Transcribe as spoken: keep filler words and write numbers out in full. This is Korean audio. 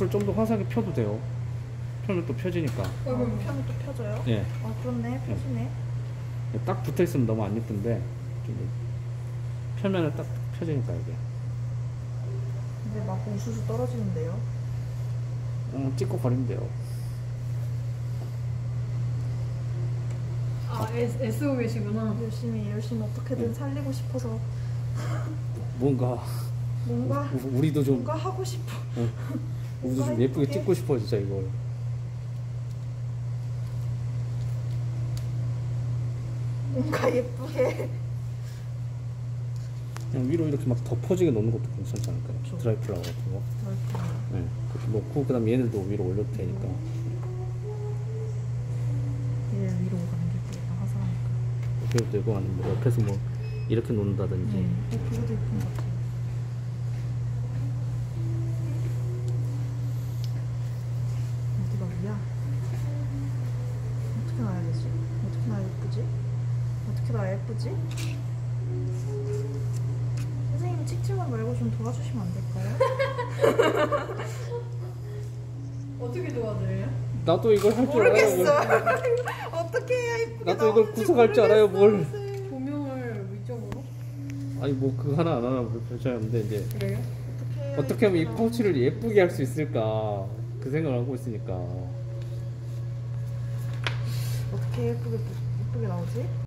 붓을 좀 더 화사하게 펴도 돼요. 펴면 또 펴지니까. 어, 그럼 펴면 또 펴져요? 예. 아, 그렇네. 펴지네. 딱 붙어 있으면 너무 안 예쁜데 좀 펴면은 딱 펴지니까 이게. 근데 막 우수수 떨어지는데요? 음, 찍고 버리면 돼요. 아, 애, 애쓰고 계시구나. 열심히 열심히 어떻게든 응. 살리고 싶어서 뭔가 뭔가 우, 우리도 좀 뭔가 하고 싶어. 어, 우리도 뭔가 좀 예쁘게 예쁘게. 찍고 싶어 진짜 이걸. 뭔가 예쁘게. 그냥 위로 이렇게 막 덮어지게 놓는 것도 괜찮지 않을까요? 그렇죠. 드라이 플라워 같은 거. 그렇구나. 네, 그렇게 놓고 그다음 얘네도 위로 올려도 되니까. 얘 위로 가는 게 예쁘겠다. 화사하니까. 그래도 되고 아니면 뭐 옆에서 뭐 이렇게 놓는다든지. 네. 어, 그거도 예쁜 것 같아요. 어디가 위야? 어떻게 놔야 되지? 어떻게 놔야 예쁘지? 어떻게 놔야 예쁘지? 선생님 찍찍만 말고 좀 도와주시면 안 될까요? 어떻게 도와드려요? 나도 이걸 할 줄 알아요. 모르겠어요. 뭘. 어떻게 해야 예쁘게 나도 이걸 나오는지 구석할 줄 알아요. 뭘. 모르겠어요. 조명을 위쪽으로? 아니 뭐 그거 하나 안 하나 별차이없는데 이제 그래요? 어떻게 해야 어떻게 하면 이 예쁘게 파우치를 예쁘게 할 수 있을까 그 생각을 하고 있으니까. 어떻게 예쁘게 예쁘게 나오지?